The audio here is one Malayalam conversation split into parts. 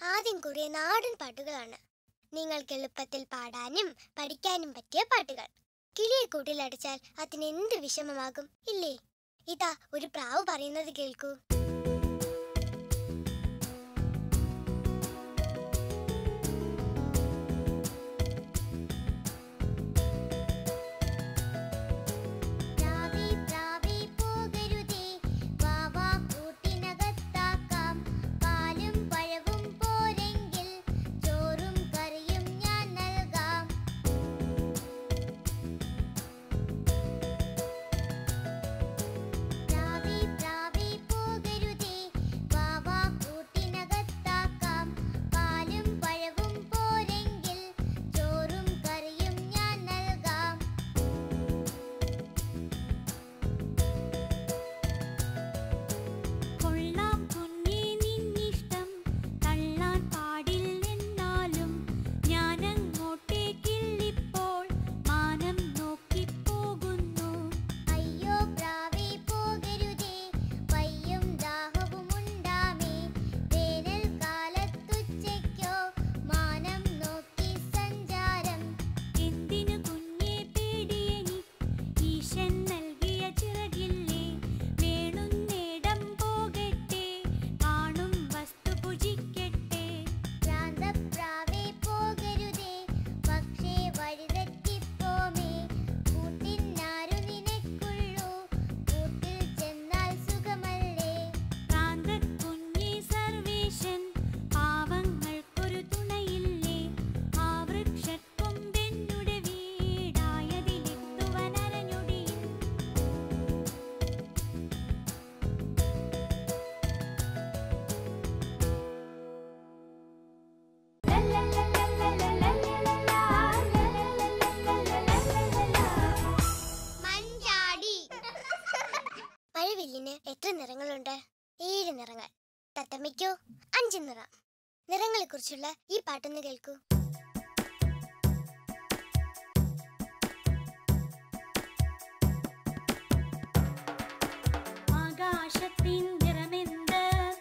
ആദ്യം കുറെ നാടൻ പാട്ടുകളാണ്. നിങ്ങൾക്ക് എളുപ്പത്തിൽ പാടാനും പഠിക്കാനും പറ്റിയ പാട്ടുകൾ. കിളിയെ കൂട്ടിലടച്ചാൽ അതിന് എന്ത് വിഷമമാകും ഇല്ലേ? ഇതാ ഒരു പ്രാവ് പറയുന്നത് കേൾക്കൂ. എത്ര നിറങ്ങളുണ്ട്? 7 നിറങ്ങൾ. തത്തമ്മയ്ക്കോ 5 നിറം. നിറങ്ങളെ കുറിച്ചുള്ള ഈ പാട്ടൊന്ന് കേൾക്കൂ. ആകാശത്തിൻ നിറമെന്ത്?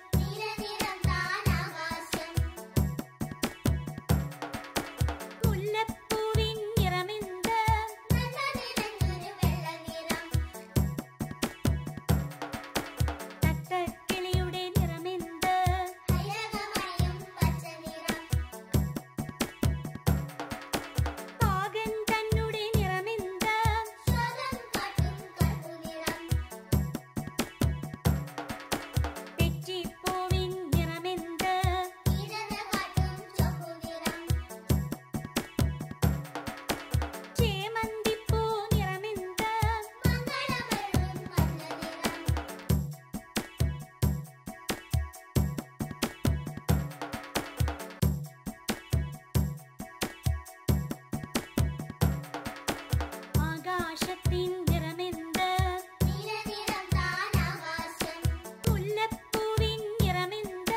മുല്ലപ്പൂവിൻ നിറമെന്ത്? തത്തക്കിളിയുടെ നിറമെന്ത്? കാകൻ തന്നുടെ നിറമെന്ത്? തെച്ചിപ്പൂവിൻ നിറമെന്ത്? ചേമന്തിപ്പൂ നിറമെന്ത്? ആകാശത്തിൻ നിറമെന്ത്? മുല്ലപ്പൂവിൻ നിറമെന്ത്?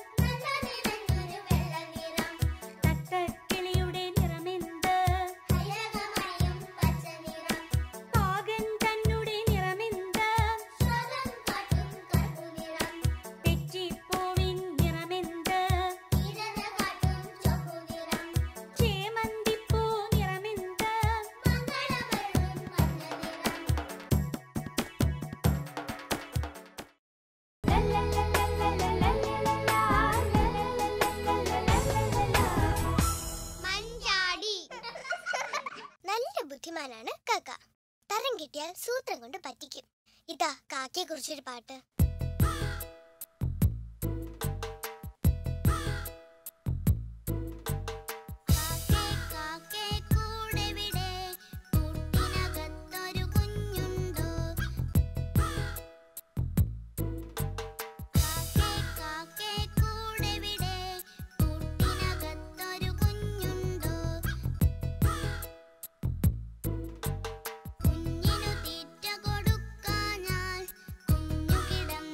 തത്തക്കിളിയുടെ നിറമെന്ത്? കാകൻ തന്നുടെ നിറമെന്ത്? തെച്ചിപ്പൂവിൻ നിറമെന്ത്? ചേമന്തിപ്പൂ നിറമെന്ത്? മഞ്ചാടി. നല്ല ബുദ്ധിമാനാണ് കാക്ക. തരം കിട്ടിയാൽ സൂത്രം കൊണ്ട് പറ്റിക്കും. ഇതാ കാക്കയെ കുറിച്ചൊരു പാട്ട്. കുഞ്ഞിനു തീറ്റ കൊടുക്കാഞ്ഞാൽ കുഞ്ഞു കിടന്നു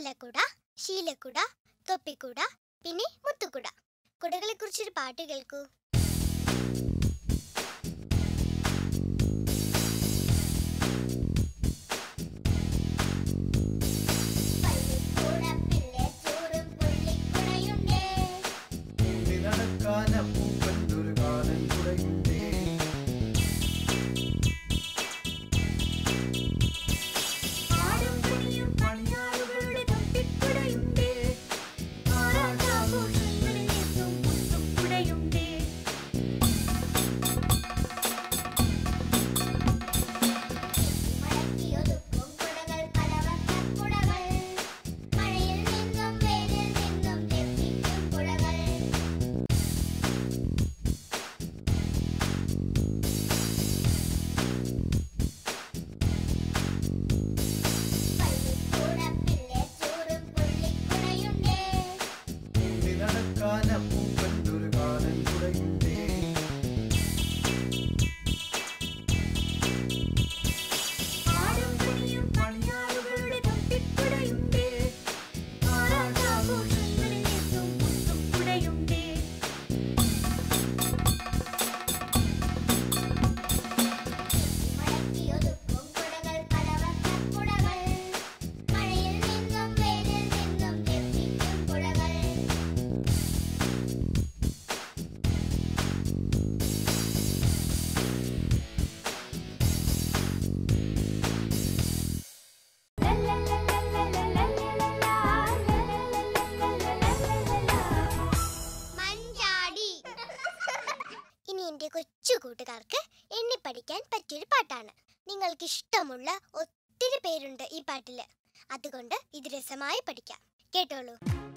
നീലക്കുട, ശീലക്കുട, തൊപ്പിക്കുട, പിന്നെ മുത്തുക്കുട. കുടകളെ കുറിച്ചൊരു പാട്ട് കേൾക്കൂ. കൊച്ചു കൂട്ടുകാർക്ക് എണ്ണി പഠിക്കാൻ പറ്റിയൊരു പാട്ടാണ്. നിങ്ങൾക്ക് ഇഷ്ടമുള്ള ഒത്തിരി പേരുണ്ട് ഈ പാട്ടില്. അതുകൊണ്ട് ഇത് രസമായി പഠിക്കാം. കേട്ടോളൂ.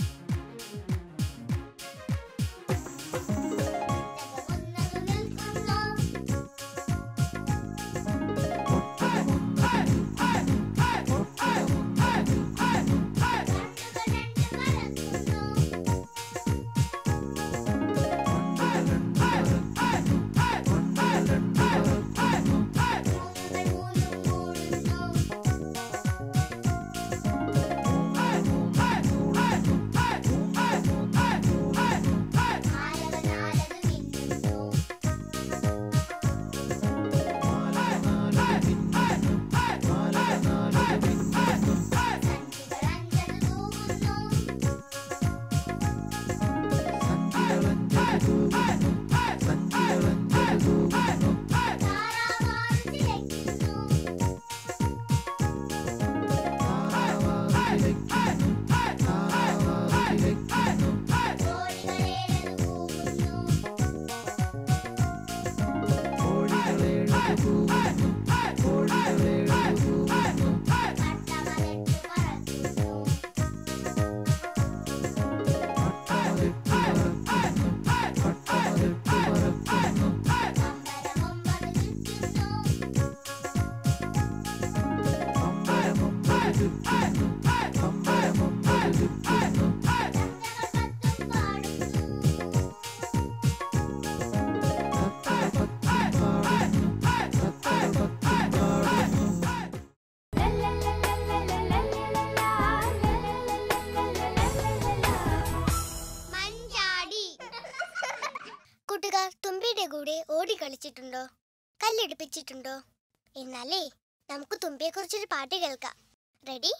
കൂട്ടുകാർ തുമ്പിയുടെ കൂടെ ഓടി കളിച്ചിട്ടുണ്ടോ? കല്ലെടുപ്പിച്ചിട്ടുണ്ടോ? എന്നാലേ നമുക്ക് തുമ്പിയെ കുറിച്ചൊരു പാട്ട് കേൾക്കാം. റെഡി?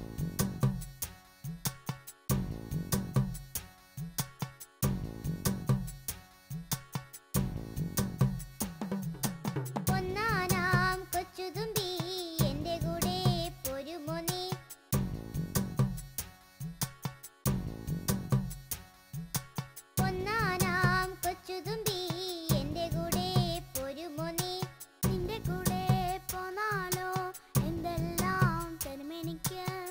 ഒന്നാനാം കൊച്ചുതുമ്പി എന്റെ കൂടെ പോരുമോ നീ? ഒന്നാനാം കൊച്ചുതുമ്പി എന്റെ കൂടെ പോരുമോ നീ? നിന്റെ കൂടെ പോന്നാലോ എന്തെല്ലാം തരുമെനിക്ക്?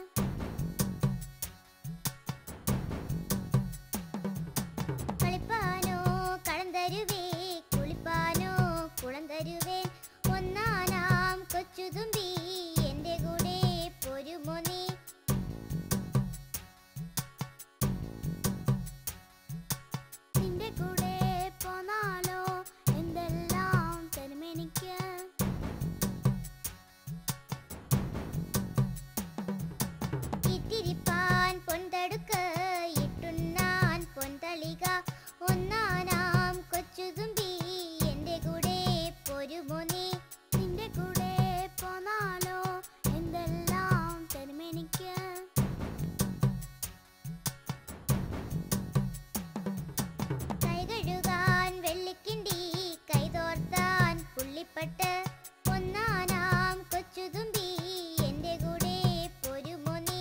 പുറപ്പെട്ട് ഒന്നാനാം കൊച്ചുതുമ്പി എന്റെ കൂടെ പോരുമോ നീ?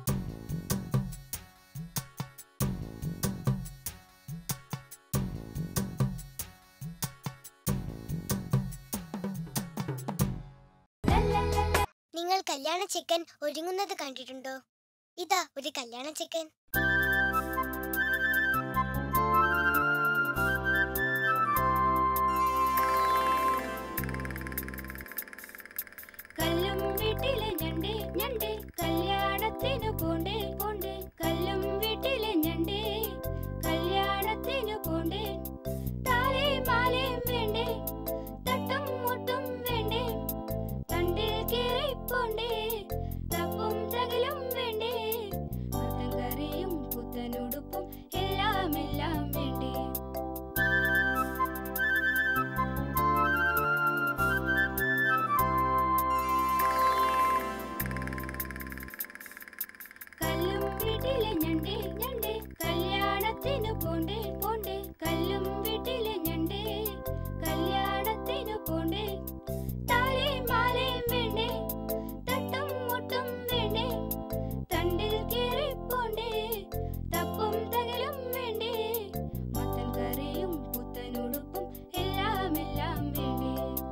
നിങ്ങൾ കല്യാണ ചെക്കൻ ഒരുങ്ങുന്നത് കണ്ടിട്ടുണ്ടോ? ഇതാ ഒരു കല്യാണ ചെക്കൻ. കല്ലും വീട്ടിലെ ഞണ്ടേ ഞണ്ടേ കല്യാണത്തിനു പോണ്ടേ പോണ്ടേ. കല്ലും വീട്ടിലെ ഞണ്ടേ കല്യാണത്തിനു പോണ്ടേ. താലേ മാലയും വേണ്ടേ, തട്ടും മുട്ടും വേണ്ടേ, തണ്ടിൽ കേറി പോണ്ടേ, തപ്പും തകലും വേണ്ടേ, മട്ടൻ കറിയും പുത്തനുടുപ്പും എല്ലാം എല്ലാം വേണ്ടേ. കല്ലും വീട്ടിലെ ഞണ്ടേ ഞണ്ടേ കല്യാണത്തിനു പോണ്ടേ പോണ്ടേ. കല്ലും വീട്ടിലെ ഞണ്ടേ കല്യാണത്തിനു പോണ്ടേ. താലേ മാലയും വേണ്ടേ, തട്ടും മുട്ടും വേണ്ടേ, തണ്ടിൽ കേറി പോണ്ടേ, തപ്പും തകലും വേണ്ടേ, മത്തൻ കറിയും പുത്തനുടുപ്പും എല്ലാം എല്ലാം വേണ്ടേ.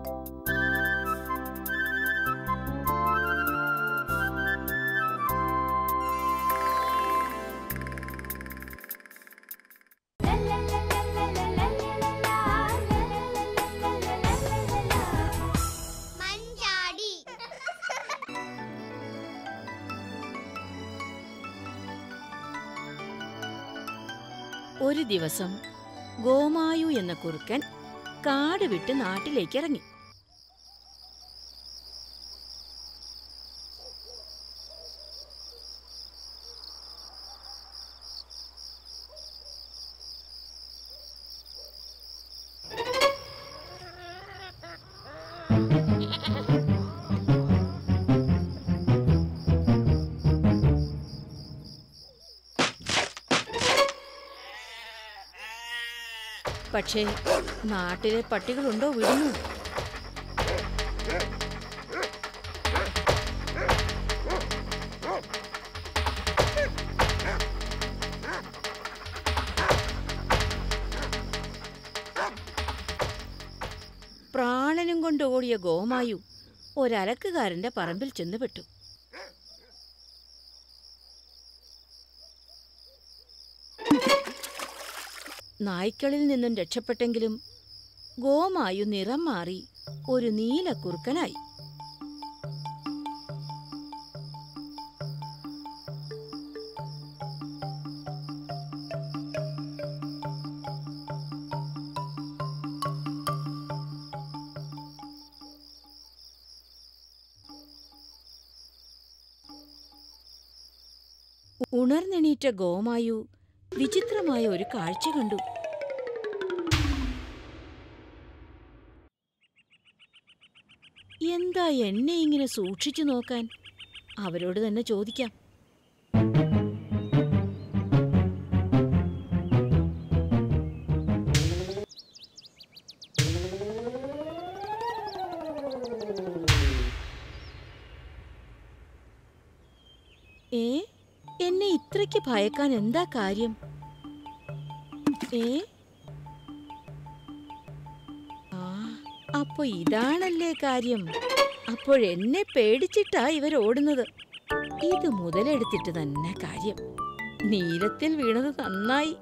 മഞ്ചാടി. ഒരു ദിവസം ഗോമായു എന്ന കുറുക്കൻ കാട് വിട്ട് നാട്ടിലേക്കിറങ്ങി. പക്ഷേ നാട്ടിലെ പട്ടികളുണ്ടോ വിടുന്നു? പ്രാണനും കൊണ്ട് ഓടിയ ഗോമായു ഒരലക്കുകാരന്റെ പറമ്പിൽ ചെന്നുപെട്ടു. നായ്ക്കളിൽ നിന്നും രക്ഷപ്പെട്ടെങ്കിലും ഗോമായു നിറം മാറി ഒരു നീലക്കുറുക്കനായി. ഉണർന്നെണീറ്റ ഗോമായു വിചിത്രമായ ഒരു കാഴ്ച കണ്ടു. എന്താ എന്നെ ഇങ്ങനെ സൂക്ഷിച്ചു നോക്കാൻ? അവരോട് തന്നെ ചോദിക്കാം. എന്നെ ഇത്രയ്ക്ക് ഭയക്കാൻ എന്താ കാര്യം? അപ്പൊ ഇതാണല്ലേ കാര്യം. അപ്പോഴെന്നെ പേടിച്ചിട്ടാ ഇവരോടുന്നത്. ഇത് മുതലെടുത്തിട്ട് തന്നെ കാര്യം. നീലത്തിൽ വീണത് നന്നായി.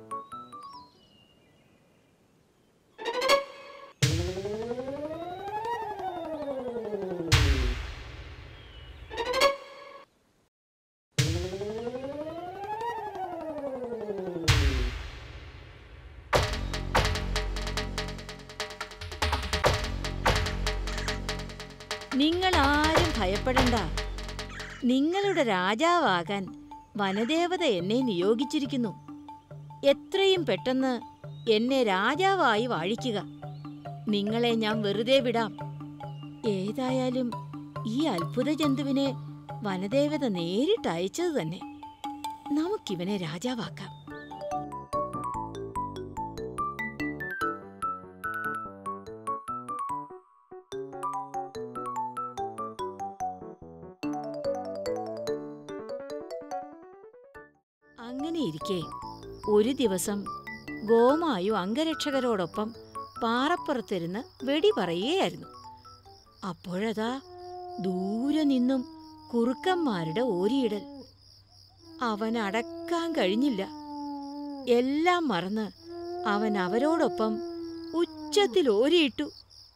നിങ്ങളാരും ഭയപ്പെടണ്ട. നിങ്ങളുടെ രാജാവാകാൻ വനദേവത എന്നെ നിയോഗിച്ചിരിക്കുന്നു. എത്രയും പെട്ടെന്ന് എന്നെ രാജാവായി വാഴിക്കുക. നിങ്ങളെ ഞാൻ വെറുതെ വിടാം. ഏതായാലും ഈ അത്ഭുത ജന്തുവിനെ വനദേവത നേരിട്ടയച്ചത് തന്നെ. നമുക്കിവനെ രാജാവാക്കാം. അങ്ങനെയിരിക്കെ ഒരു ദിവസം ഗോമായു അംഗരക്ഷകരോടൊപ്പം പാറപ്പുറത്തിരുന്ന് വെടി പറയുകയായിരുന്നു. അപ്പോഴതാ ദൂരെ നിന്നും കുറുക്കന്മാരുടെ ഓരിയിടൽ. അവൻ അടക്കാൻ കഴിഞ്ഞില്ല. എല്ലാം മറന്ന് അവൻ അവരോടൊപ്പം ഉച്ചത്തിൽ ഓരിയിട്ടു.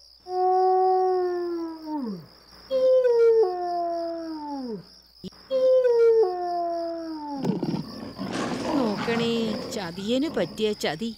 നോക്കണേ, ചതിയനു പറ്റിയ ചതി.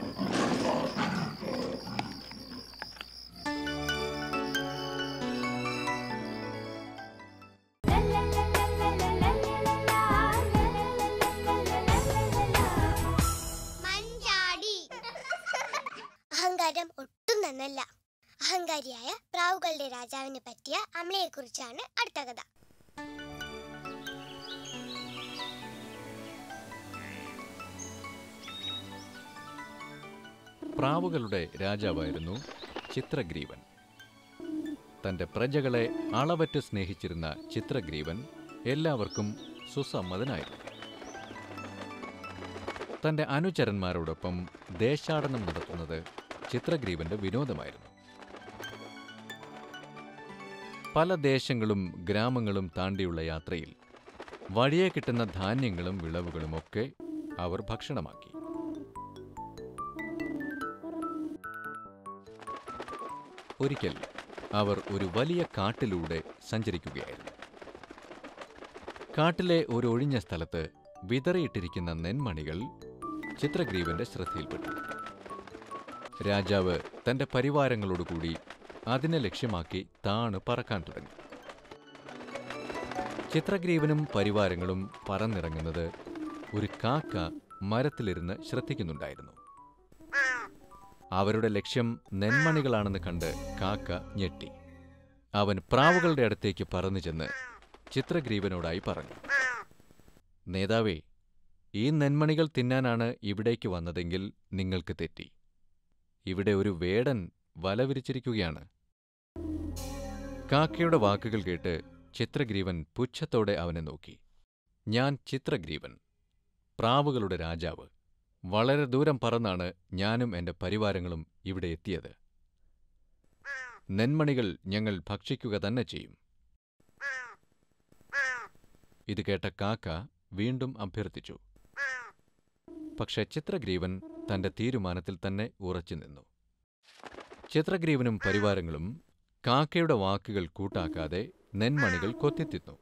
അഹങ്കാരം ഒട്ടും നന്നല്ല. അഹങ്കാരിയായ പ്രാവുകളുടെ രാജാവിനെ പറ്റിയ അമളയെക്കുറിച്ചാണ് അടുത്ത കഥ. പ്രാവുകളുടെ രാജാവായിരുന്നു ചിത്രഗ്രീവൻ. തന്റെ പ്രജകളെ അളവറ്റ് സ്നേഹിച്ചിരുന്ന ചിത്രഗ്രീവൻ എല്ലാവർക്കും സുസമ്മതനായിരുന്നു. തന്റെ അനുചരന്മാരോടൊപ്പം ദേശാടനം നടത്തുന്നത് ചിത്രഗ്രീവന്റെ വിനോദമായിരുന്നു. പല ദേശങ്ങളും ഗ്രാമങ്ങളും താണ്ടിയുള്ള യാത്രയിൽ വഴിയെ കിട്ടുന്ന ധാന്യങ്ങളും വിളവുകളുമൊക്കെ അവർ ഭക്ഷണമാക്കി. ഒരിക്കൽ അവർ ഒരു വലിയ കാട്ടിലൂടെ സഞ്ചരിക്കുകയായിരുന്നു. കാട്ടിലെ ഒരു ഒഴിഞ്ഞ സ്ഥലത്ത് വിതറിയിട്ടിരിക്കുന്ന നെന്മണികൾ ചിത്രഗ്രീവന്റെ ശ്രദ്ധയിൽപ്പെട്ടു. രാജാവ് തന്റെ പരിവാരങ്ങളോടുകൂടി അതിനെ ലക്ഷ്യമാക്കി താണു പറക്കാൻ തുടങ്ങി. ചിത്രഗ്രീവനും പരിവാരങ്ങളും പറന്നിറങ്ങുന്നത് ഒരു കാക്ക മരത്തിലിരുന്ന് ശ്രദ്ധിക്കുന്നുണ്ടായിരുന്നു. അവരുടെ ലക്ഷ്യം നെന്മണികളാണെന്ന് കണ്ട് കാക്ക ഞെട്ടി. അവൻ പ്രാവുകളുടെ അടുത്തേക്ക് പറന്നു ചെന്ന് ചിത്രഗ്രീവനോടായി പറഞ്ഞു, നേതാവേ, ഈ നെന്മണികൾ തിന്നാനാണ് ഇവിടേക്ക് വന്നതെങ്കിൽ നിങ്ങൾക്ക് തെറ്റി. ഇവിടെ ഒരു വേടൻ വല വിരിച്ചിരിക്കുകയാണ്. കാക്കയുടെ വാക്കുകൾ കേട്ട് ചിത്രഗ്രീവൻ പുച്ഛത്തോടെ അവനെ നോക്കി. ഞാൻ ചിത്രഗ്രീവൻ, പ്രാവുകളുടെ രാജാവ്. വളരെ ദൂരം പറന്നാണ് ഞാനും എന്റെ പരിവാരങ്ങളും ഇവിടെ എത്തിയത്. നെന്മണികൾ ഞങ്ങൾ ഭക്ഷിക്കുക തന്നെ ചെയ്യും. ഇത് കേട്ട കാക്ക വീണ്ടും അഭ്യർത്ഥിച്ചു. പക്ഷെ ചിത്രഗ്രീവൻ തന്റെ തീരുമാനത്തിൽ തന്നെ ഉറച്ചുനിന്നു. ചിത്രഗ്രീവനും പരിവാരങ്ങളും കാക്കയുടെ വാക്കുകൾ കൂട്ടാക്കാതെ നെന്മണികൾ കൊത്തിത്തിന്നു.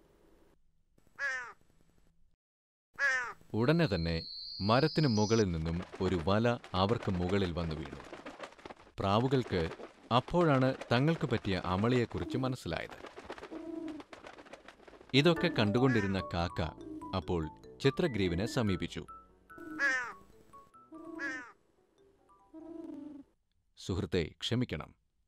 ഉടനെ തന്നെ മരത്തിനു മുകളിൽ നിന്നും ഒരു വല അവർക്ക് മുകളിൽ വന്നു വീണു. പ്രാവുകൾക്ക് അപ്പോഴാണ് തങ്ങൾക്ക് പറ്റിയ അമളിയെക്കുറിച്ച് മനസ്സിലായത്. ഇതൊക്കെ കണ്ടുകൊണ്ടിരുന്ന കാക്ക അപ്പോൾ ചിത്രഗ്രീവനെ സമീപിച്ചു. സുഹൃത്തെ, ക്ഷമിക്കണം.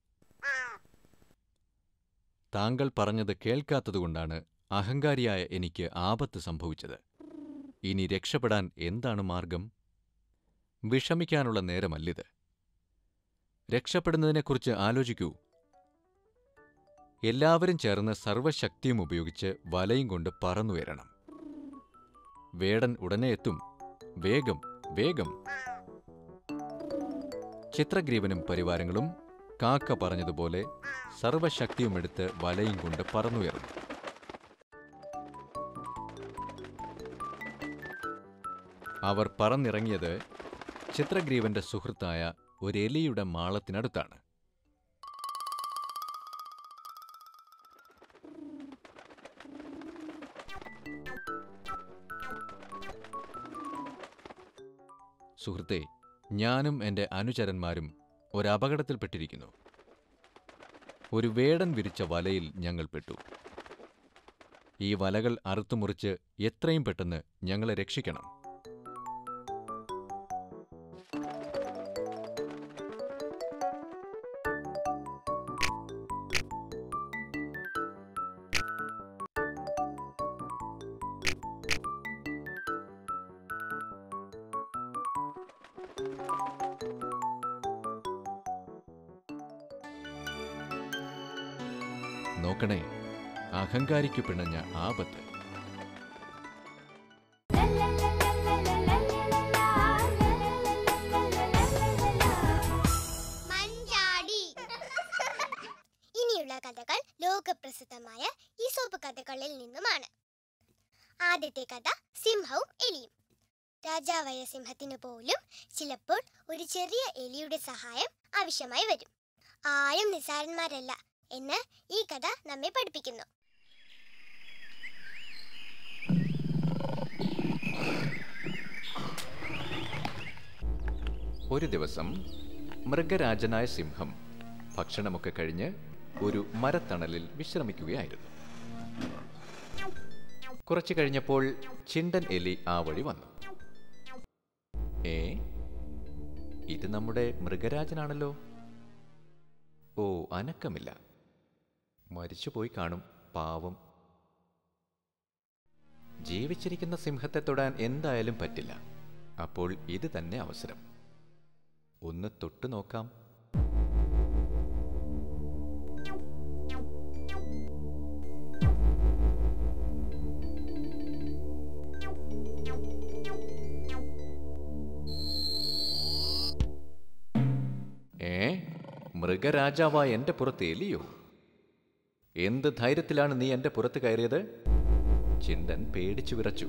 താങ്കൾ പറഞ്ഞത് കേൾക്കാത്തതുകൊണ്ടാണ് അഹങ്കാരിയായ എനിക്ക് ആപത്ത് സംഭവിച്ചത്. ഇനി രക്ഷപ്പെടാൻ എന്താണ് മാർഗം? വിഷമിക്കാനുള്ള നേരമല്ലിത്. രക്ഷപ്പെടുന്നതിനെക്കുറിച്ച് ആലോചിക്കൂ. എല്ലാവരും ചേർന്ന് സർവശക്തിയും ഉപയോഗിച്ച് വലയും കൊണ്ട് പറന്നുയരണം. വേടൻ ഉടനെ എത്തും. വേഗം, വേഗം! ചിത്രഗ്രീവനും പരിവാരങ്ങളും കാക്ക പറഞ്ഞതുപോലെ സർവശക്തിയുമെടുത്ത് വലയും കൊണ്ട് പറന്നുയർന്നു. അവർ പറന്നിറങ്ങിയത് ചിത്രഗ്രീവന്റെ സുഹൃത്തായ ഒരു എലിയുടെ മാളത്തിനടുത്താണ്. സുഹൃത്തെ, ഞാനും എന്റെ അനുചരന്മാരും ഒരപകടത്തിൽപ്പെട്ടിരിക്കുന്നു. ഒരു വേടൻ വിരിച്ച വലയിൽ ഞങ്ങൾ പെട്ടു. ഈ വലകൾ അറുത്തുമുറിച്ച് എത്രയും പെട്ടെന്ന് ഞങ്ങളെ രക്ഷിക്കണം. നോക്കണേ, അഹങ്കാരിക്കു പിണഞ്ഞ ആപത്ത്. നിന്നുമാണ്. ആദ്യത്തെ കഥ സിംഹവും എലിയും. രാജാവായ സിംഹത്തിന് പോലും ചിലപ്പോൾ ഒരു ചെറിയ എലിയുടെ സഹായം ആവശ്യമായി വരും. ആരും നിസ്സാരന്മാരല്ല എന്ന് ഈ കഥ നമ്മെ പഠിപ്പിക്കുന്നു. ഒരു ദിവസം മൃഗരാജനായ സിംഹം ഭക്ഷണമൊക്കെ കഴിഞ്ഞ് ഒരു മരത്തണലിൽ വിശ്രമിക്കുകയായിരുന്നു. കുറച്ചു കഴിഞ്ഞപ്പോൾ ചിണ്ടൻ എലി ആ വഴി വന്നു. ഇത് നമ്മുടെ മൃഗരാജനാണല്ലോ. ഓ, അനക്കമില്ല. മരിച്ചുപോയി കാണും, പാവം. ജീവിച്ചിരിക്കുന്ന സിംഹത്തെ തൊടാൻ എന്തായാലും പറ്റില്ല. അപ്പോൾ ഇത് തന്നെ അവസരം. ഒന്ന് തൊട്ടു നോക്കാം. മൃഗരാജാവായ എന്റെ പുറത്ത് എലിയോ? എന്ത് ധൈര്യത്തിലാണ് നീ എന്റെ പുറത്ത് കയറിയത്? ചിണ്ടൻ പേടിച്ചു വിറച്ചു.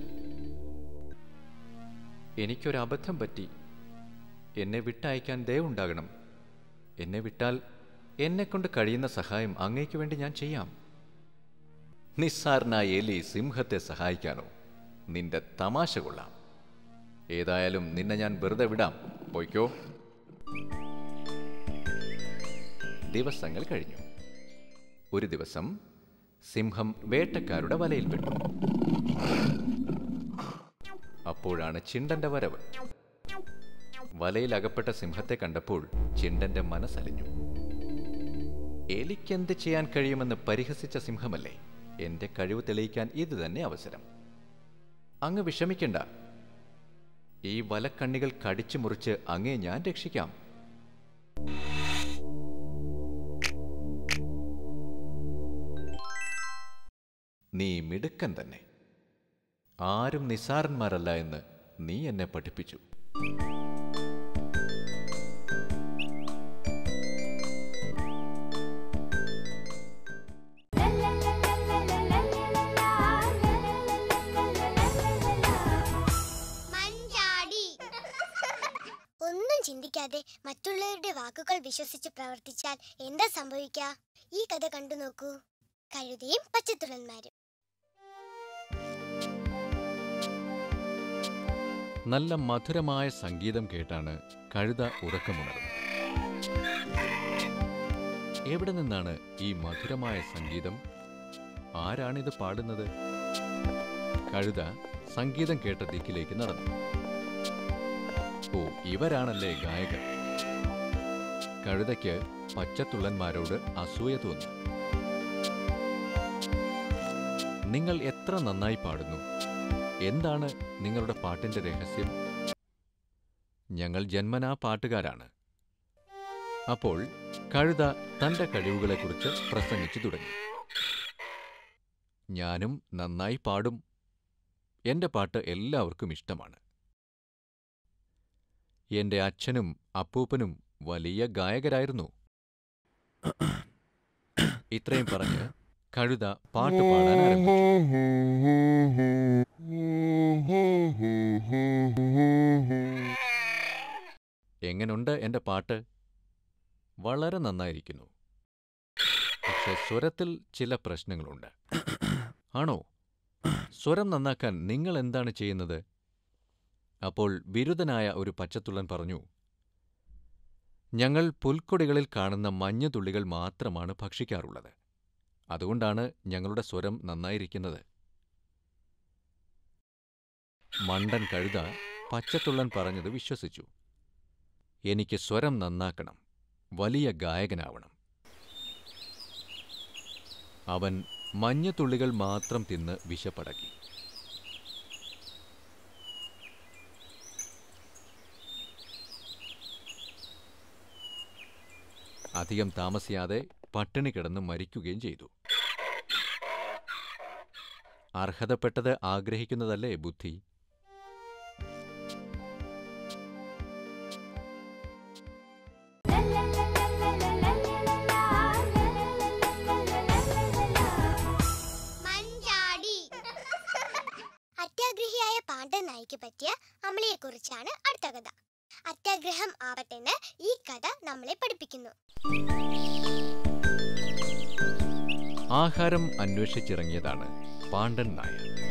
എനിക്കൊരു അബദ്ധം പറ്റി. എന്നെ വിട്ടയക്കാൻ ദയവുണ്ടാകണം. എന്നെ വിട്ടാൽ എന്നെക്കൊണ്ട് കഴിയുന്ന സഹായം അങ്ങേക്ക് വേണ്ടി ഞാൻ ചെയ്യാം. നിസ്സാരനായ എലി സിംഹത്തെ സഹായിക്കാനോ? നിന്റെ തമാശ കൊള്ളാം. ഏതായാലും നിന്നെ ഞാൻ വെറുതെ വിടാം. പോയിക്കോ. ദിവസങ്ങൾ കഴിഞ്ഞു. ഒരു ദിവസം സിംഹം വേട്ടക്കാരുടെ വലയിൽപ്പെട്ടു. അപ്പോഴാണ് ചിണ്ടന്റെ വരവ്. വലയിൽ അകപ്പെട്ട സിംഹത്തെ കണ്ടപ്പോൾ ചിണ്ടന്റെ മനസ്സലിഞ്ഞു. എലിക്കെന്ത് ചെയ്യാൻ കഴിയുമെന്ന് പരിഹസിച്ച സിംഹമല്ലേ? എന്റെ കഴിവ് തെളിയിക്കാൻ ഇത് തന്നെ അവസരം. അങ്ങ് വിഷമിക്കണ്ട. ഈ വലക്കണ്ണികൾ കടിച്ചു മുറിച്ച് അങ്ങേ ഞാൻ രക്ഷിക്കാം. നീ മിടുക്കൻ തന്നെ. ആരും നിസ്സാരന്മാരല്ല എന്ന് നീ എന്നെ പഠിപ്പിച്ചു. ഒന്നും ചിന്തിക്കാതെ മറ്റുള്ളവരുടെ വാക്കുകൾ വിശ്വസിച്ച് പ്രവർത്തിച്ചാൽ എന്താ സംഭവിക്കുക? ഈ കഥ കണ്ടു നോക്കൂ. കഴുതയും പച്ചത്തുള്ളന്മാരും. നല്ല മധുരമായ സംഗീതം കേട്ടാണ് കഴുത ഉറക്കമുണർന്നത്. എവിടെ നിന്നാണ് ഈ മധുരമായ സംഗീതം? ആരാണിത് പാടുന്നത്? കഴുത സംഗീതം കേട്ട ദിക്കിലേക്ക് നടന്നു. ഓ, ഇവരാണല്ലേ ഗായകർ. കഴുതയ്ക്ക് പച്ചത്തുള്ളന്മാരോട് അസൂയ തോന്നി. നിങ്ങൾ എത്ര നന്നായി പാടുന്നു. എന്താണ് നിങ്ങളുടെ പാട്ടിന്റെ രഹസ്യം? ഞങ്ങൾ ജന്മനാ പാട്ടുകാരാണ്. അപ്പോൾ കഴുത തന്റെ കഴിവുകളെക്കുറിച്ച് പ്രസംഗിച്ചു തുടങ്ങി. ഞാനും നന്നായി പാടും. എന്റെ പാട്ട് എല്ലാവർക്കും ഇഷ്ടമാണ്. എന്റെ അച്ഛനും അപ്പൂപ്പനും വലിയ ഗായകരായിരുന്നു. ഇത്രയും പറഞ്ഞ് കഴുത പാട്ട് പാടാൻ ആരംഭിച്ചു. എങ്ങനുണ്ട് എന്റെ പാട്ട്? വളരെ നന്നായിരിക്കുന്നു. പക്ഷെ സ്വരത്തിൽ ചില പ്രശ്നങ്ങളുണ്ട്. ആണോ? സ്വരം നന്നാക്കാൻ നിങ്ങൾ എന്താണ് ചെയ്യുന്നത്? അപ്പോൾ ബിരുദനായ ഒരു പച്ചത്തുള്ളൻ പറഞ്ഞു, ഞങ്ങൾ പുൽക്കൊടികളിൽ കാണുന്ന മഞ്ഞുതുള്ളികൾ മാത്രമാണ് ഭക്ഷിക്കാറുള്ളത്. അതുകൊണ്ടാണ് ഞങ്ങളുടെ സ്വരം നന്നായിരിക്കുന്നത്. മണ്ടൻ കഴുത പച്ചത്തുള്ളൻ പറഞ്ഞത് വിശ്വസിച്ചു. എനിക്ക് സ്വരം നന്നാക്കണം, വലിയ ഗായകനാവണം. അവൻ മഞ്ഞുതുള്ളികൾ മാത്രം തിന്ന് വിശപ്പടക്കി. അധികം താമസിയാതെ പട്ടിണി കിടന്ന് മരിക്കുകയും ചെയ്തു. അർഹതപ്പെട്ടത് ആഗ്രഹിക്കുന്നതല്ലേ ബുദ്ധി? മഞ്ചാടി നായ്ക്ക് പറ്റിയ അമളിയെക്കുറിച്ചാണ് അടുത്ത കഥ. അത്യാഗ്രഹം ആപത്തെന്ന് ഈ കഥ നമ്മളെ പഠിപ്പിക്കുന്നു. ആഹാരം അന്വേഷിച്ചിറങ്ങിയതാണ് പാണ്ഡൻ നായ.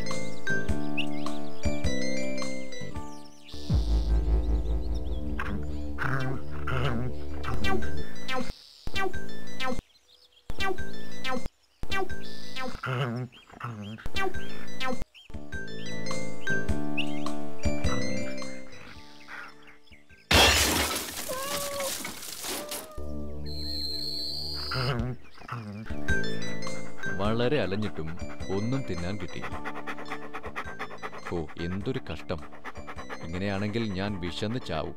വളരെ അലഞ്ഞിട്ടും ഒന്നും തിന്നാൻ കിട്ടിയില്ല. ഓ, എന്തൊരു കഷ്ടം! ഇങ്ങനെയാണെങ്കിൽ ഞാൻ വിശന്ന് ചാവും.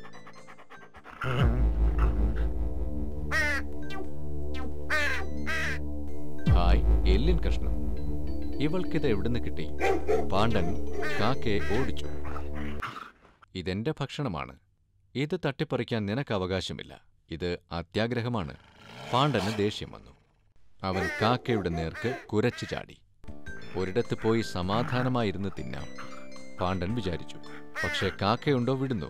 ഹായ്, എല്ലിൻ കഷ്ണം. ഇവൾക്കിത് എവിടുന്ന് കിട്ടി? പാണ്ഡൻ കാക്കയെ ഓടിച്ചു. ഇതെന്റെ ഭക്ഷണമാണ്. ഇത് തട്ടിപ്പറിക്കാൻ നിനക്ക് അവകാശമില്ല. ഇത് അത്യാഗ്രഹമാണ്. പാണ്ഡന് ദേഷ്യം വന്നു. അവൻ കാക്കയുടെ നേർക്ക് കുരച്ചു ചാടി. ഒരിടത്ത് പോയി സമാധാനമായിരുന്ന് തിന്നാം, പാണ്ഡൻ വിചാരിച്ചു. പക്ഷെ കാക്കയുണ്ടോ വിടുന്നു.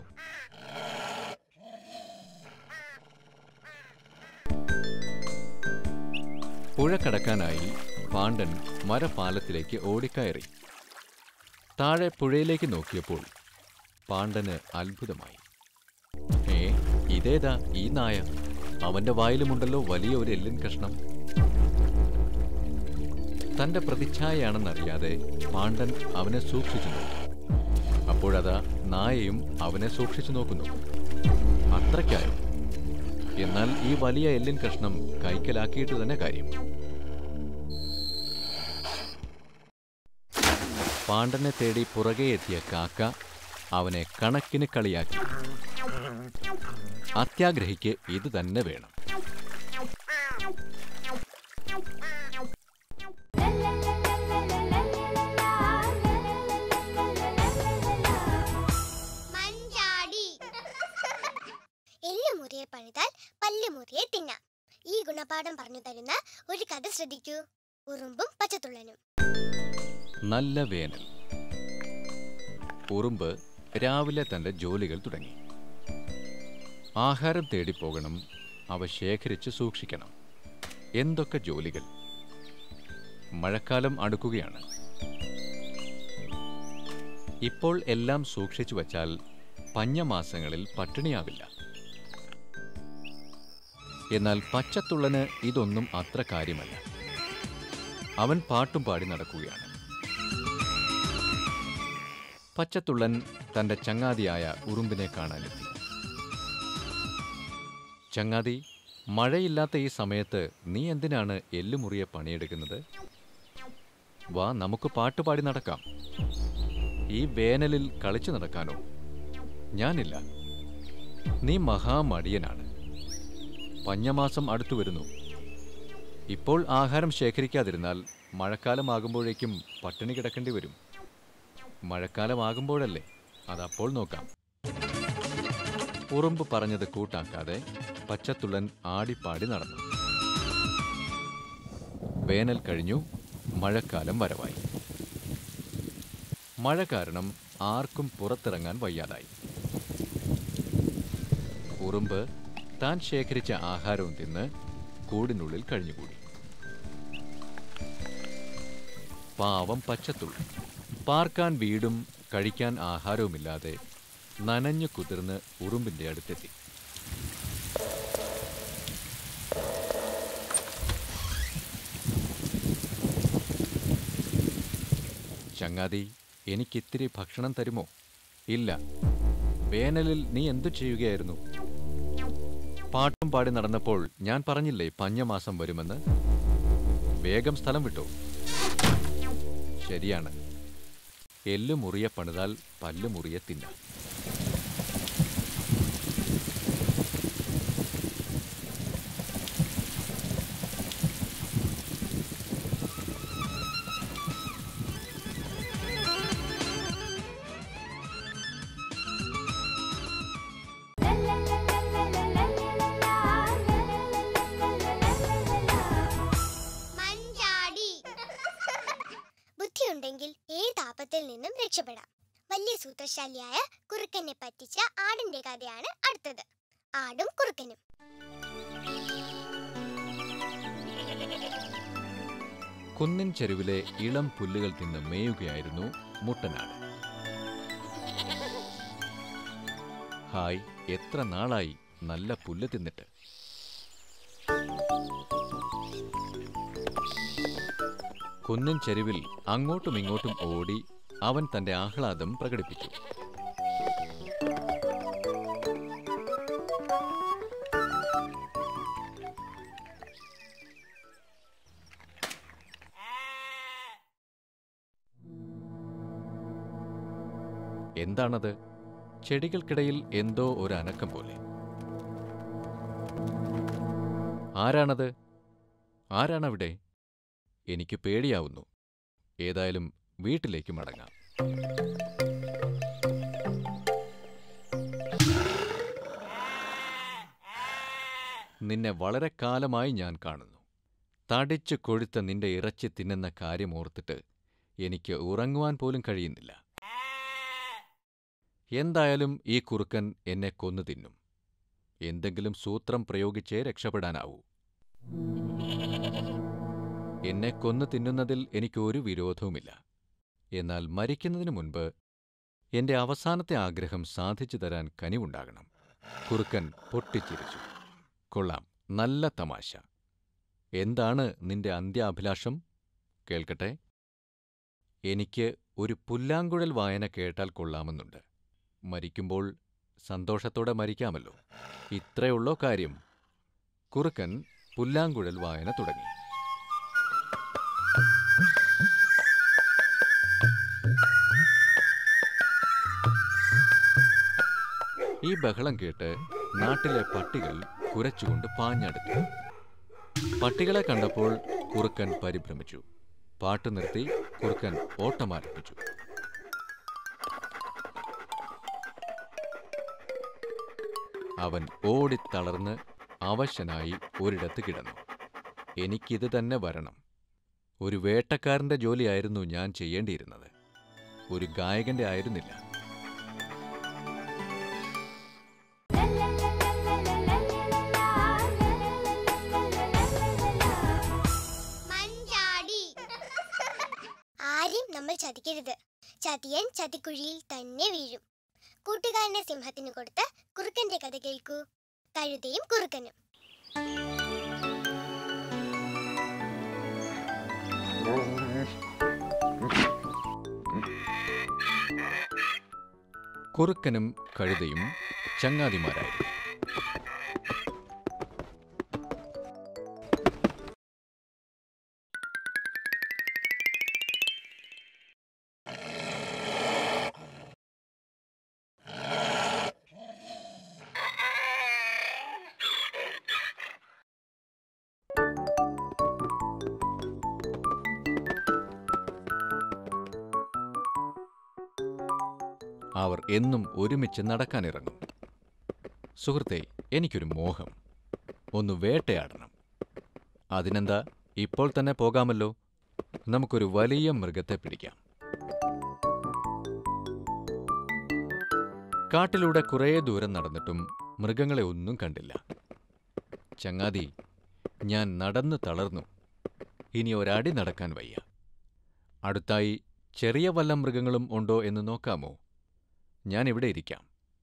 പുഴ കടക്കാനായി പാണ്ഡൻ മരപാലത്തിലേക്ക് ഓടിക്കയറി. താഴെ പുഴയിലേക്ക് നോക്കിയപ്പോൾ പാണ്ഡന് അത്ഭുതമായി. ഇതേതാ ഈ നായ? അവന്റെ വായിലുമുണ്ടല്ലോ വലിയ ഒരു എല്ലിൻ കഷ്ണം. തന്റെ പ്രതിച്ഛായയാണെന്നറിയാതെ പാണ്ഡൻ അവനെ സൂക്ഷിച്ചു നോക്കി. അപ്പോഴതാ നായയും അവനെ സൂക്ഷിച്ചു നോക്കുന്നു. അത്രയ്ക്കായോ? എന്നാൽ ഈ വലിയ എല്ലിൻ കഷ്ണം കൈക്കലാക്കിയിട്ട് തന്നെ കാര്യം. പാണ്ഡനെ തേടി പുറകെ എത്തിയ കാക്ക അവനെ കണക്കിന് കളിയാക്കി. അത്യാഗ്രഹിക്ക് ഇത് തന്നെ വേണം. എല്ലുമുറിയെ പണിതാൽ പല്ലുമുറിയെ തിന്നാം. ഈ ഗുണപാഠം പറഞ്ഞു തരുന്ന ഒരു കഥ ശ്രദ്ധിക്കൂ. ഉറുമ്പും പച്ചത്തുള്ളനും. നല്ല വേനൽ. ഉറുമ്പ് രാവിലെ തന്റെ ജോലികൾ തുടങ്ങി. ആഹാരം തേടിപ്പോകണം, അവ ശേഖരിച്ച് സൂക്ഷിക്കണം. എന്തൊക്കെ ജോലികൾ! മഴക്കാലം അടുക്കുകയാണ്. ഇപ്പോൾ എല്ലാം സൂക്ഷിച്ചു വച്ചാൽ പഞ്ഞമാസങ്ങളിൽ പട്ടിണിയാവില്ല. എന്നാൽ പച്ചത്തുള്ളന് ഇതൊന്നും അത്ര കാര്യമല്ല. അവൻ പാട്ടും പാടി നടക്കുകയാണ്. പച്ചത്തുള്ളൻ തന്റെ ചങ്ങാതിയായ ഉറുമ്പിനെ കാണാനെത്തി. ചങ്ങാതി, മഴയില്ലാത്ത ഈ സമയത്ത് നീ എന്തിനാണ് എല്ലുമുറിയെ പണിയെടുക്കുന്നത്? വാ, നമുക്ക് പാട്ടുപാടി നടക്കാം. ഈ വേനലിൽ കളിച്ചു നടക്കാനോ? ഞാനില്ല. നീ മഹാമടിയനാണ്. പഞ്ഞമാസം അടുത്തു വരുന്നു. ഇപ്പോൾ ആഹാരം ശേഖരിക്കാതിരുന്നാൽ മഴക്കാലമാകുമ്പോഴേക്കും പട്ടിണി കിടക്കേണ്ടി വരും. മഴക്കാലമാകുമ്പോഴല്ലേ, അതപ്പോൾ നോക്കാം. ഉറുമ്പ് പറഞ്ഞത് കൂട്ടാക്കാതെ പച്ചത്തുള്ളൻ ആടിപ്പാടി നടന്നു. വേനൽ കഴിഞ്ഞു, മഴക്കാലം വരവായി. മഴ കാരണം ആർക്കും പുറത്തിറങ്ങാൻ വയ്യാതായി. ഉറുമ്പ് താൻ ശേഖരിച്ച ആഹാരവും തിന്ന് കൂടിനുള്ളിൽ കഴിഞ്ഞുകൂടി. പാവം പച്ചത്തുള്ളൻ പാർക്കാൻ വീടും കഴിക്കാൻ ആഹാരവുമില്ലാതെ നനഞ്ഞു കുതിർന്ന് ഉറുമ്പിന്റെ അടുത്തെത്തി. ചങ്ങാതി, എനിക്കിത്തിരി ഭക്ഷണം തരുമോ? ഇല്ല. വേനലിൽ നീ എന്തു ചെയ്യുകയായിരുന്നു? പാട്ടും പാടി നടന്നപ്പോൾ ഞാൻ പറഞ്ഞില്ലേ പഞ്ഞമാസം വരുമെന്ന്? വേഗം സ്ഥലം വിട്ടോ. ശരിയാണ്. എല്ലുമുറിയെ പണിതാൽ പല്ലുമുറിയെ തിന്നാം. ബുദ്ധിയുണ്ടെങ്കിൽ ഏത് ആപത്തിൽ നിന്നും രക്ഷപ്പെടാം. വലിയ സൂത്രശാലിയായ കുറുക്കനെ പറ്റിച്ച ആടിന്റെ കഥയാണ് അടുത്തത്. ആടും കുറുക്കനും. കുന്നിൻ ചെരുവിലെ ഇളം പുല്ലുകൾ തിന്ന് മേയുകയായിരുന്നു മുട്ടനാട്. ഹായ്, എത്ര നാളായി നല്ല പുല്ല് തിന്നിട്ട്. കുന്നിൻ ചെരുവിൽ അങ്ങോട്ടും ഇങ്ങോട്ടും ഓടി അവൻ തന്റെ ആഹ്ലാദം പ്രകടിപ്പിച്ചു. എന്താണത്? ചെടികൾക്കിടയിൽ എന്തോ ഒരു അനക്കം പോലെ. ആരാണത്? ആരാണവിടെ? എനിക്ക് പേടിയാവുന്നു. ഏതായാലും വീട്ടിലേക്ക് മടങ്ങാം. നിന്നെ വളരെ കാലമായി ഞാൻ കാണുന്നു. തടിച്ചു കൊഴുത്ത നിന്റെ ഇറച്ചി തിന്നുന്ന കാര്യം ഓർത്തിട്ട് എനിക്ക് ഉറങ്ങുവാൻ പോലും കഴിയുന്നില്ല. എന്തായാലും ഈ കുറുക്കൻ എന്നെ കൊന്നു തിന്നും. എന്തെങ്കിലും സൂത്രം പ്രയോഗിച്ചേ രക്ഷപ്പെടാനാവൂ. എന്നെ കൊന്നു തിന്നുന്നതിൽ എനിക്കൊരു വിരോധവുമില്ല. എന്നാൽ മരിക്കുന്നതിനു മുൻപ് എന്റെ അവസാനത്തെ ആഗ്രഹം സാധിച്ചു തരാൻ കനിവുണ്ടാകണം. കുറുക്കൻ പൊട്ടിച്ചിരിച്ചു. കൊള്ളാം, നല്ല തമാശ. എന്താണ് നിന്റെ അന്ത്യാഭിലാഷം? കേൾക്കട്ടെ. എനിക്ക് ഒരു പുല്ലാങ്കുഴൽ വായന കേട്ടാൽ കൊള്ളാമെന്നുണ്ട്. മരിക്കുമ്പോൾ സന്തോഷത്തോടെ മരിക്കാമല്ലോ. ഇത്രയുള്ളോ കാര്യം? കുറുക്കൻ പുല്ലാങ്കുഴൽ വായന തുടങ്ങി. ഈ ബഹളം കേട്ട് നാട്ടിലെ പട്ടികൾ കുരച്ചുകൊണ്ട് പാഞ്ഞടുത്തു. പട്ടികളെ കണ്ടപ്പോൾ കുറുക്കൻ പരിഭ്രമിച്ചു. പാട്ട് നിർത്തി കുറുക്കൻ ഓട്ടമാരംഭിച്ചു. അവൻ ഓടിത്തളർന്ന് അവശനായി ഒരിടത്ത് കിടന്നു. എനിക്കിത് തന്നെ വരണം. ഒരു വേട്ടക്കാരന്റെ ജോലിയായിരുന്നു ഞാൻ ചെയ്യേണ്ടിയിരുന്നത്, ഒരു ഗായകന്റെ ആയിരുന്നില്ല. ആരെയും നമ്മൾ ചതിക്കരുത്. ചതിയൻ ചതിക്കുഴിയിൽ തന്നെ വീഴും. കൂട്ടുകാരനെ സിംഹത്തിന് കൊടുത്ത് കുറുക്കന്റെ കഥ കേൾക്കൂ. കഴുതയും കുറുക്കനും. കുറുക്കനും കഴുതയും ചങ്ങാതിമാരായിരുന്നു. അവർ എന്നും ഒരുമിച്ച് നടക്കാനിറങ്ങും. സുഹൃത്തേ, എനിക്കൊരു മോഹം. ഒന്ന് വേട്ടയാടണം. അതിനെന്താ, ഇപ്പോൾ തന്നെ പോകാമല്ലോ. നമുക്കൊരു വലിയ മൃഗത്തെ പിടിക്കാം. കാട്ടിലൂടെ കുറേ ദൂരം നടന്നിട്ടും മൃഗങ്ങളെ ഒന്നും കണ്ടില്ല. ചങ്ങാതി, ഞാൻ നടന്നു തളർന്നു. ഇനി ഒരടി നടക്കാൻ വയ്യ. അടുത്തായി ചെറിയ വല്ല മൃഗങ്ങളും ഉണ്ടോ എന്ന് നോക്കാമോ? ഞാൻ ഇവിടെ ഇരിക്കാം.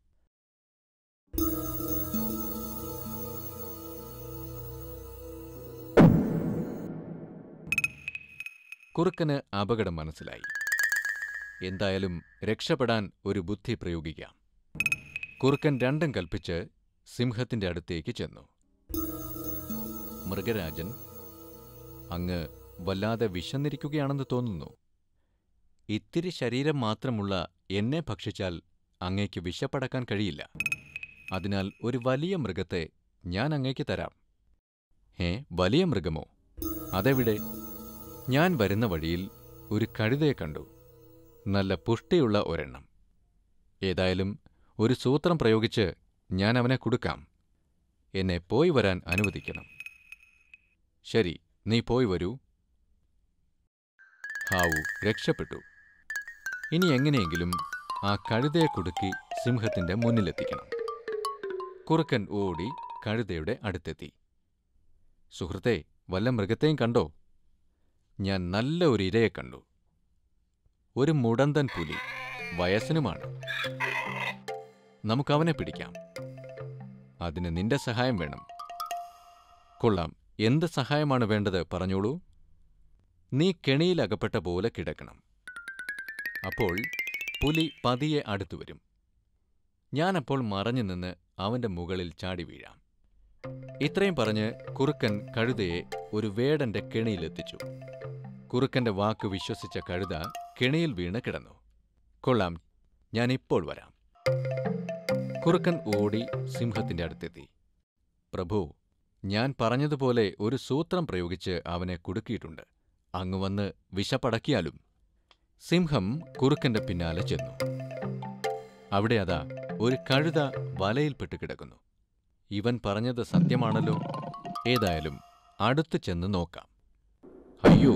കുറുക്കന് അപകടം മനസ്സിലായി. എന്തായാലും രക്ഷപ്പെടാൻ ഒരു ബുദ്ധി പ്രയോഗിക്കാം. കുറുക്കൻ രണ്ടും കൽപ്പിച്ച് സിംഹത്തിന്റെ അടുത്തേക്ക് ചെന്നു. മൃഗരാജൻ, അങ്ങ് വല്ലാതെ വിശന്നിരിക്കുകയാണെന്ന് തോന്നുന്നു. ഇത്തിരി ശരീരം മാത്രമുള്ള എന്നെ ഭക്ഷിച്ചാൽ അങ്ങേക്ക് വിശപ്പടക്കാൻ കഴിയില്ല. അതിനാൽ ഒരു വലിയ മൃഗത്തെ ഞാൻ അങ്ങേക്ക് തരാം. വലിയ മൃഗമോ? അതെവിടെ? ഞാൻ വരുന്ന വഴിയിൽ ഒരു കഴുതയെ കണ്ടു. നല്ല പുഷ്ടിയുള്ള ഒരെണ്ണം. ഏതായാലും ഒരു സൂത്രം പ്രയോഗിച്ച് ഞാൻ അവനെ കൊടുക്കാം. എന്നെ പോയി വരാൻ അനുവദിക്കണം. ശരി, നീ പോയി വരൂ. ഹാവു, രക്ഷപ്പെട്ടു. ഇനി എങ്ങനെയെങ്കിലും ആ കഴുതയെ കുടുക്കി സിംഹത്തിന്റെ മുന്നിലെത്തിക്കണം. കുറുക്കൻ ഓടി കഴുതയുടെ അടുത്തെത്തി. സുഹൃത്തെ, വല്ല മൃഗത്തെയും കണ്ടോ? ഞാൻ നല്ല ഒരു ഇരയെ കണ്ടു. ഒരു മുടന്തൻ പുലി, വയസ്സിനുമാണ്. നമുക്കവനെ പിടിക്കാം. അതിന് നിന്റെ സഹായം വേണം. കൊള്ളാം, എന്ത് സഹായമാണ് വേണ്ടത് പറഞ്ഞോളൂ. നീ കെണിയിലകപ്പെട്ട പോലെ കിടക്കണം. അപ്പോൾ പുലി പതിയെ അടുത്തുവരും. ഞാനപ്പോൾ മറഞ്ഞു നിന്ന് അവന്റെ മുകളിൽ ചാടി വീഴാം. ഇത്രയും പറഞ്ഞ് കുറുക്കൻ കഴുതയെ ഒരു വേടന്റെ കെണിയിലെത്തിച്ചു. കുറുക്കന്റെ വാക്ക് വിശ്വസിച്ച കഴുത കെണിയിൽ വീണ് കിടന്നു. കൊള്ളാം, ഞാനിപ്പോൾ വരാം. കുറുക്കൻ ഓടി സിംഹത്തിന്റെ അടുത്തെത്തി. പ്രഭു, ഞാൻ പറഞ്ഞതുപോലെ ഒരു സൂത്രം പ്രയോഗിച്ച് അവനെ കുടുക്കിയിട്ടുണ്ട്. അങ്ങ് വന്ന് വിശപ്പടക്കിയാലും. സിംഹം കുറുക്കന്റെ പിന്നാലെ ചെന്നു. അവിടെ അതാ ഒരു കഴുത വലയിൽപ്പെട്ട് കിടക്കുന്നു. ഇവൻ പറഞ്ഞത് സത്യമാണല്ലോ. ഏതായാലും അടുത്ത് ചെന്ന് നോക്കാം. അയ്യോ!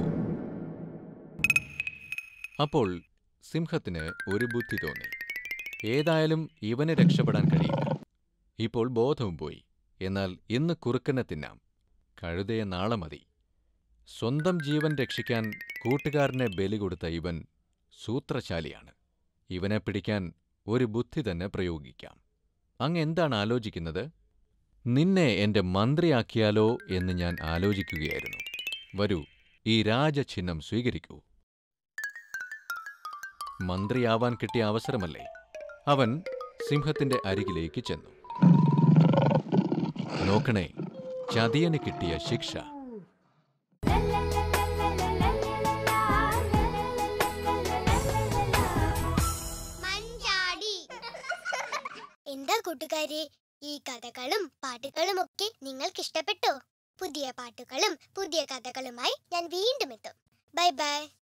അപ്പോൾ സിംഹത്തിന് ഒരു ബുദ്ധി തോന്നി. ഏതായാലും ഇവന് രക്ഷപ്പെടാൻ കഴിയില്ല. ഇപ്പോൾ ബോധവും പോയി. എന്നാൽ ഇന്ന് കുറുക്കനെ തിന്നാം. കഴുതയെ നാളെ മതി. സ്വന്തം ജീവൻ രക്ഷിക്കാൻ കൂട്ടുകാരനെ ബലി കൊടുത്ത ഇവൻ സൂത്രശാലിയാണ്. ഇവനെ പിടിക്കാൻ ഒരു ബുദ്ധി തന്നെ പ്രയോഗിക്കാം. അങ്ങ് എന്താണ് ആലോചിക്കുന്നത്? നിന്നെ എന്റെ മന്ത്രിയാക്കിയാലോ എന്ന് ഞാൻ ആലോചിക്കുകയായിരുന്നു. വരൂ, ഈ രാജചിഹ്നം സ്വീകരിക്കൂ. മന്ത്രിയാവാൻ കിട്ടിയ അവസരമല്ലേ? അവൻ സിംഹത്തിന്റെ അരികിലേക്ക് ചെന്നു. നോക്കണേ, ചതിയന് കിട്ടിയ ശിക്ഷ. എന്താ കൂട്ടുകാരെ, ഈ കഥകളും പാട്ടുകളും ഒക്കെ നിങ്ങൾക്ക് ഇഷ്ടപ്പെട്ടോ? പുതിയ പാട്ടുകളും പുതിയ കഥകളുമായി ഞാൻ വീണ്ടും എത്തും. Bye by.